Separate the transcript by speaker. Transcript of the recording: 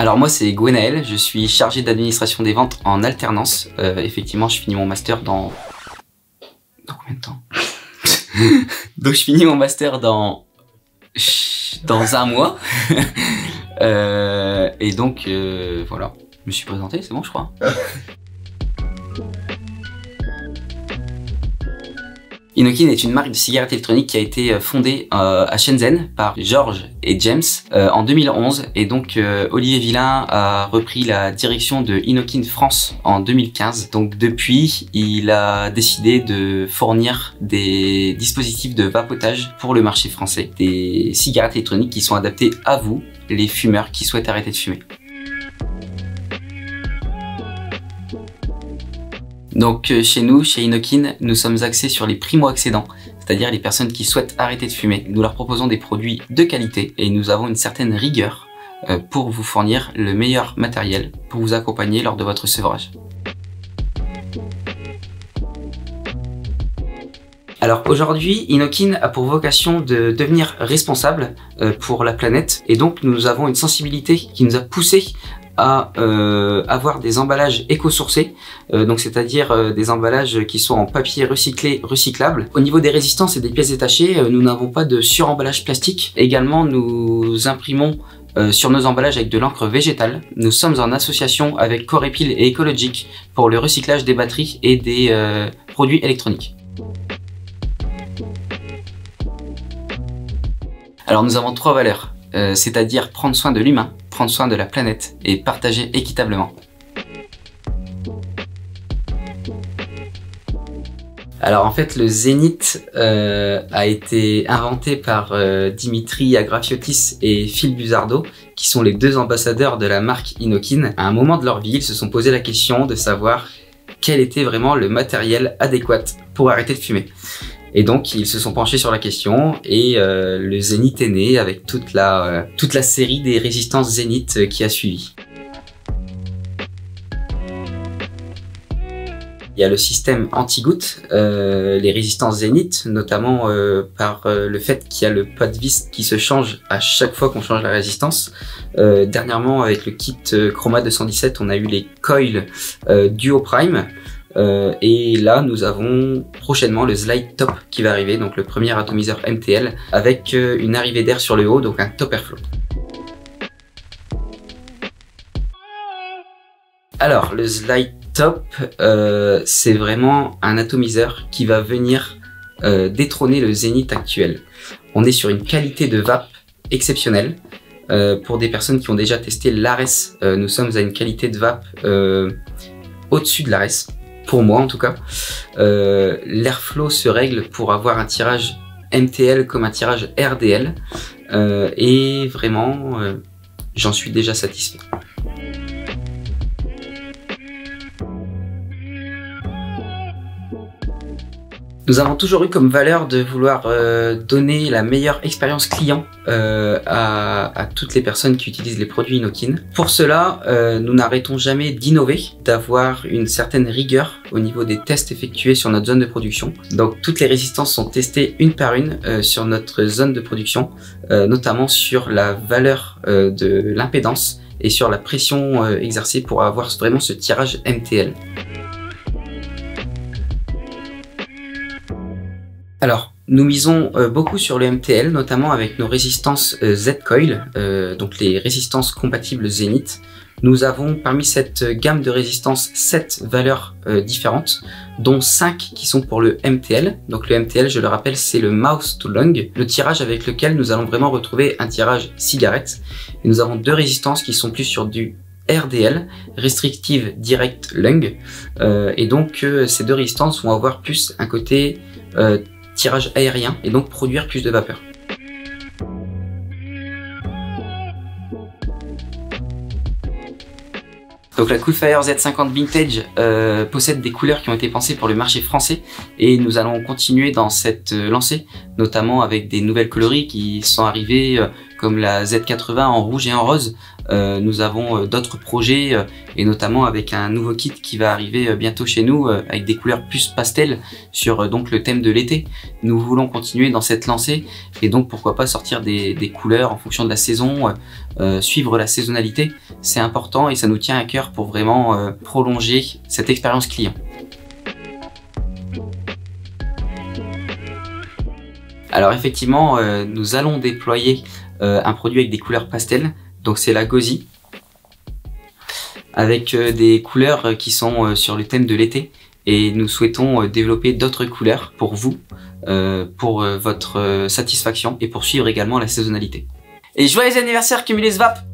Speaker 1: Alors moi c'est Gwenaël, je suis chargé d'administration des ventes en alternance. Effectivement je finis mon master dans combien de temps? Donc je finis mon master dans un mois. Et donc voilà, je me suis présenté, c'est bon je crois. Inokin est une marque de cigarettes électroniques qui a été fondée à Shenzhen par George et James en 2011 et donc Olivier Villain a repris la direction de Inokin France en 2015. Donc depuis, il a décidé de fournir des dispositifs de vapotage pour le marché français, des cigarettes électroniques qui sont adaptées à vous, les fumeurs qui souhaitent arrêter de fumer. Donc chez nous, chez Inokin, nous sommes axés sur les primo-accédants, c'est-à-dire les personnes qui souhaitent arrêter de fumer. Nous leur proposons des produits de qualité et nous avons une certaine rigueur pour vous fournir le meilleur matériel pour vous accompagner lors de votre sevrage. Alors aujourd'hui, Inokin a pour vocation de devenir responsable pour la planète et donc nous avons une sensibilité qui nous a poussé à avoir des emballages éco-sourcés, donc c'est-à-dire des emballages qui sont en papier recyclé, recyclable. Au niveau des résistances et des pièces détachées, nous n'avons pas de suremballage plastique. Également, nous imprimons sur nos emballages avec de l'encre végétale. Nous sommes en association avec Corepil et Ecologic pour le recyclage des batteries et des produits électroniques. Alors nous avons 3 valeurs, c'est-à-dire prendre soin de l'humain, prendre soin de la planète et partager équitablement. Alors en fait le zénith a été inventé par Dimitri Agrafiotis et Phil Buzardo, qui sont les 2 ambassadeurs de la marque Inokin. À un moment de leur vie, ils se sont posé la question de savoir quel était vraiment le matériel adéquat pour arrêter de fumer. Et donc ils se sont penchés sur la question et le Zénith est né avec toute la série des résistances Zénith qui a suivi. Il y a le système anti-goutte, les résistances Zénith, notamment par le fait qu'il y a le pas de vis qui se change à chaque fois qu'on change la résistance. Dernièrement avec le kit Chroma 217, on a eu les coils Duo Prime. Et là nous avons prochainement le Slide Top qui va arriver, donc le premier atomiseur MTL avec une arrivée d'air sur le haut, donc un top airflow. Alors le Slide Top c'est vraiment un atomiseur qui va venir détrôner le Zénith actuel. On est sur une qualité de vape exceptionnelle. Pour des personnes qui ont déjà testé l'Ares, nous sommes à une qualité de vape au-dessus de l'Ares. Pour moi en tout cas, l'airflow se règle pour avoir un tirage MTL comme un tirage RDL et vraiment j'en suis déjà satisfait. Nous avons toujours eu comme valeur de vouloir donner la meilleure expérience client à toutes les personnes qui utilisent les produits Inokin. Pour cela, nous n'arrêtons jamais d'innover, d'avoir une certaine rigueur au niveau des tests effectués sur notre zone de production. Donc toutes les résistances sont testées une par une sur notre zone de production, notamment sur la valeur de l'impédance et sur la pression exercée pour avoir vraiment ce tirage MTL. Alors, nous misons beaucoup sur le MTL, notamment avec nos résistances Z-Coil, donc les résistances compatibles Zénith. Nous avons parmi cette gamme de résistances 7 valeurs différentes, dont 5 qui sont pour le MTL. Donc le MTL, je le rappelle, c'est le Mouth to Lung, le tirage avec lequel nous allons vraiment retrouver un tirage cigarette. Et nous avons 2 résistances qui sont plus sur du RDL, Restrictive Direct Lung, et donc ces 2 résistances vont avoir plus un côté tirage aérien et donc produire plus de vapeur. Donc la Coolfire Z50 Vintage possède des couleurs qui ont été pensées pour le marché français et nous allons continuer dans cette lancée, notamment avec des nouvelles coloris qui sont arrivées comme la Z80 en rouge et en rose Nous avons d'autres projets et notamment avec un nouveau kit qui va arriver bientôt chez nous avec des couleurs plus pastel sur donc le thème de l'été. Nous voulons continuer dans cette lancée et donc pourquoi pas sortir des couleurs en fonction de la saison, suivre la saisonnalité. C'est important et ça nous tient à cœur pour vraiment prolonger cette expérience client. Alors effectivement, nous allons déployer un produit avec des couleurs pastel. Donc c'est la Gauzy, avec des couleurs qui sont sur le thème de l'été. Et nous souhaitons développer d'autres couleurs pour vous, pour votre satisfaction et pour suivre également la saisonnalité. Et joyeux anniversaire Cumulus Vap!